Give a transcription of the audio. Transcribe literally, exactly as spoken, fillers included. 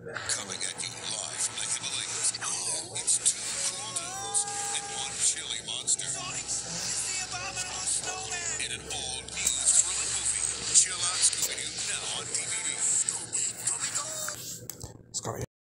Coming at you live from the Himalayas, it's two cool dudes and one chilly monster Zoinks! It's the abominable snowman! in an all-new